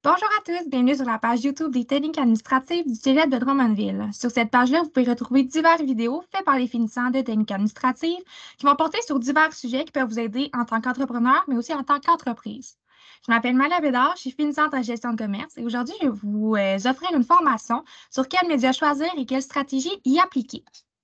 Bonjour à tous, bienvenue sur la page YouTube des techniques administratives du Cégep de Drummondville. Sur cette page-là, vous pouvez retrouver diverses vidéos faites par les finissants de techniques administratives qui vont porter sur divers sujets qui peuvent vous aider en tant qu'entrepreneur, mais aussi en tant qu'entreprise. Je m'appelle Malia Bédard, je suis finissante en gestion de commerce et aujourd'hui, je vais vous offrir une formation sur quels médias choisir et quelles stratégies y appliquer.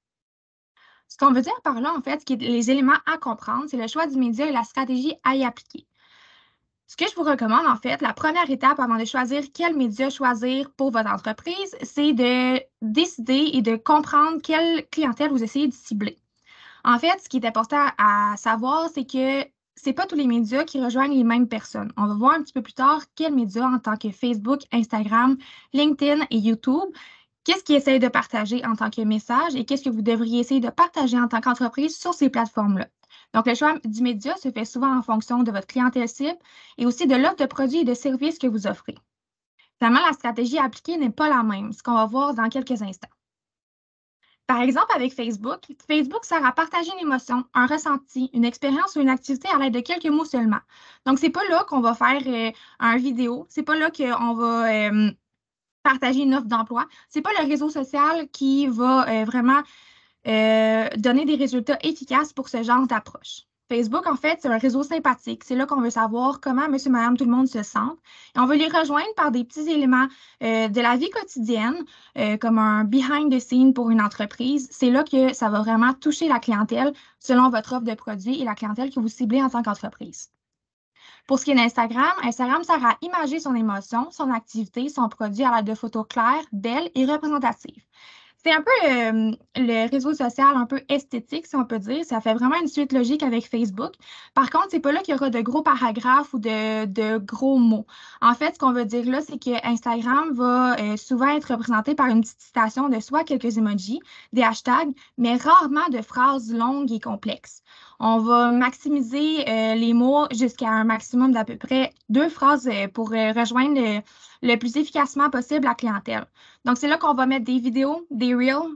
Ce qu'on veut dire par là, en fait, ce qui est les éléments à comprendre, c'est le choix du média et la stratégie à y appliquer. Ce que je vous recommande, en fait, la première étape avant de choisir quel média choisir pour votre entreprise, c'est de décider et de comprendre quelle clientèle vous essayez de cibler. En fait, ce qui est important à savoir, c'est que ce n'est pas tous les médias qui rejoignent les mêmes personnes. On va voir un petit peu plus tard quels médias en tant que Facebook, Instagram, LinkedIn et YouTube, qu'est-ce qu'ils essayent de partager en tant que message et qu'est-ce que vous devriez essayer de partager en tant qu'entreprise sur ces plateformes-là. Donc, le choix du média se fait souvent en fonction de votre clientèle cible et aussi de l'offre de produits et de services que vous offrez. Finalement, la stratégie appliquée n'est pas la même, ce qu'on va voir dans quelques instants. Par exemple, avec Facebook, Facebook sert à partager une émotion, un ressenti, une expérience ou une activité à l'aide de quelques mots seulement. Donc, c'est pas là qu'on va faire un vidéo, c'est pas là qu'on va partager une offre d'emploi. C'est pas le réseau social qui va vraiment donner des résultats efficaces pour ce genre d'approche. Facebook, en fait, c'est un réseau sympathique. C'est là qu'on veut savoir comment monsieur, madame, tout le monde se sent. Et on veut les rejoindre par des petits éléments de la vie quotidienne, comme un behind the scene pour une entreprise. C'est là que ça va vraiment toucher la clientèle selon votre offre de produit et la clientèle que vous ciblez en tant qu'entreprise. Pour ce qui est d'Instagram, Instagram sert à imager son émotion, son activité, son produit à l'aide de photos claires, belles et représentatives. C'est un peu le réseau social un peu esthétique, si on peut dire. Ça fait vraiment une suite logique avec Facebook. Par contre, c'est pas là qu'il y aura de gros paragraphes ou de gros mots. En fait, ce qu'on veut dire là, c'est que Instagram va souvent être représenté par une petite citation de soit quelques emojis, des hashtags, mais rarement de phrases longues et complexes. On va maximiser les mots jusqu'à un maximum d'à peu près 2 phrases pour rejoindre le plus efficacement possible la clientèle. Donc, c'est là qu'on va mettre des vidéos, des reels,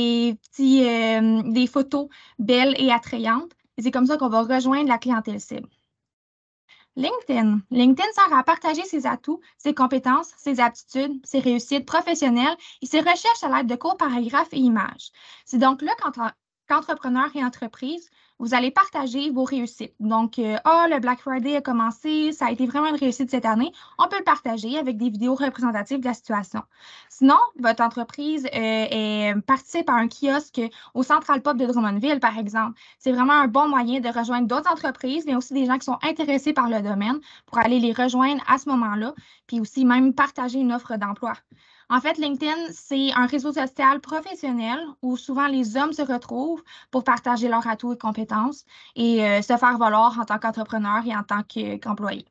des photos belles et attrayantes. Et c'est comme ça qu'on va rejoindre la clientèle cible. LinkedIn. LinkedIn sert à partager ses atouts, ses compétences, ses aptitudes, ses réussites professionnelles et ses recherches à l'aide de courts paragraphes et images. C'est donc là qu'entrepreneur et entreprise, vous allez partager vos réussites. Donc, le Black Friday a commencé, ça a été vraiment une réussite cette année. On peut le partager avec des vidéos représentatives de la situation. Sinon, votre entreprise participe à un kiosque au Central Pop de Drummondville, par exemple. C'est vraiment un bon moyen de rejoindre d'autres entreprises, mais aussi des gens qui sont intéressés par le domaine pour aller les rejoindre à ce moment-là, puis aussi même partager une offre d'emploi. En fait, LinkedIn, c'est un réseau social professionnel où souvent les hommes se retrouvent pour partager leurs atouts et compétences et se faire valoir en tant qu'entrepreneur et en tant qu'employé.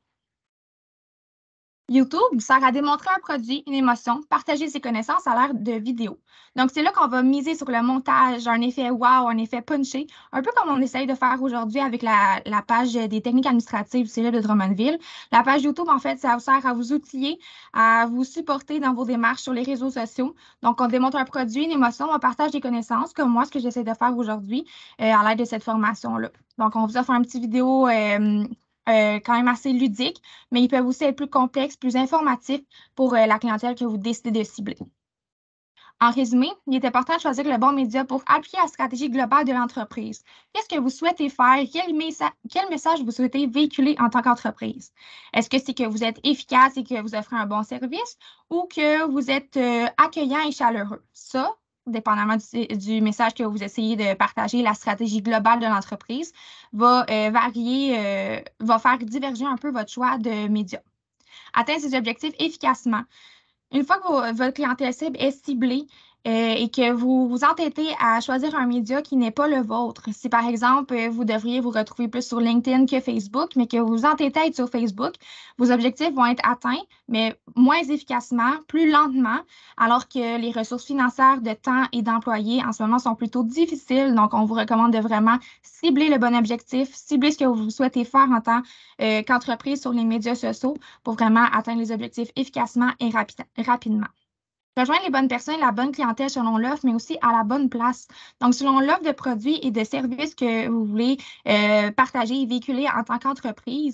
YouTube sert à démontrer un produit, une émotion, partager ses connaissances à l'ère de vidéo. Donc, c'est là qu'on va miser sur le montage, un effet wow, un effet punché, un peu comme on essaye de faire aujourd'hui avec la page des techniques administratives du Cégep de Drummondville. La page YouTube, en fait, ça sert à vous outiller, à vous supporter dans vos démarches sur les réseaux sociaux. Donc, on démontre un produit, une émotion, on partage des connaissances, comme moi, ce que j'essaie de faire aujourd'hui à l'aide de cette formation-là. Donc, on vous offre un petit vidéo quand même assez ludique, mais ils peuvent aussi être plus complexes, plus informatifs pour la clientèle que vous décidez de cibler. En résumé, il est important de choisir le bon média pour appuyer la stratégie globale de l'entreprise. Qu'est-ce que vous souhaitez faire? Quel message vous souhaitez véhiculer en tant qu'entreprise? Est-ce que c'est que vous êtes efficace et que vous offrez un bon service ou que vous êtes accueillant et chaleureux? Ça, dépendamment du message que vous essayez de partager, la stratégie globale de l'entreprise va varier, va faire diverger un peu votre choix de médias. Atteindre ces objectifs efficacement. Une fois que votre clientèle cible est ciblée et que vous vous entêtez à choisir un média qui n'est pas le vôtre, si par exemple, vous devriez vous retrouver plus sur LinkedIn que Facebook, mais que vous vous entêtez à être sur Facebook, vos objectifs vont être atteints, mais moins efficacement, plus lentement, alors que les ressources financières de temps et d'employés en ce moment sont plutôt difficiles. Donc, on vous recommande de vraiment cibler le bon objectif, cibler ce que vous souhaitez faire en tant qu'entreprise sur les médias sociaux pour vraiment atteindre les objectifs efficacement et rapidement. Rejoindre les bonnes personnes, la bonne clientèle selon l'offre, mais aussi à la bonne place. Donc, selon l'offre de produits et de services que vous voulez partager et véhiculer en tant qu'entreprise,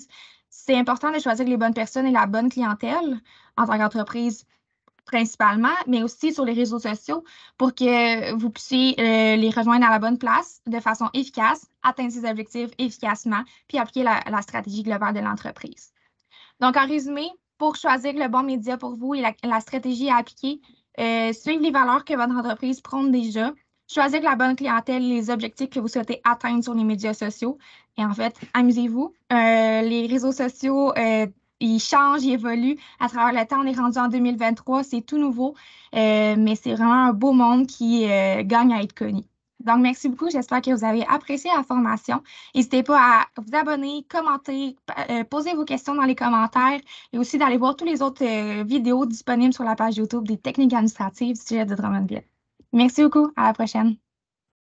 C'est important de choisir les bonnes personnes et la bonne clientèle en tant qu'entreprise principalement, mais aussi sur les réseaux sociaux pour que vous puissiez les rejoindre à la bonne place de façon efficace, atteindre ses objectifs efficacement, puis appliquer la stratégie globale de l'entreprise. Donc, en résumé, pour choisir le bon média pour vous et la stratégie à appliquer, suivre les valeurs que votre entreprise prône déjà, choisir la bonne clientèle, les objectifs que vous souhaitez atteindre sur les médias sociaux. Et en fait, amusez-vous. Les réseaux sociaux, ils changent, ils évoluent à travers le temps. On est rendu en 2023, c'est tout nouveau, mais c'est vraiment un beau monde qui gagne à être connu. Donc, merci beaucoup. J'espère que vous avez apprécié la formation. N'hésitez pas à vous abonner, commenter, poser vos questions dans les commentaires et aussi d'aller voir tous les autres vidéos disponibles sur la page YouTube des techniques administratives du Cégep de Drummondville. Merci beaucoup. À la prochaine.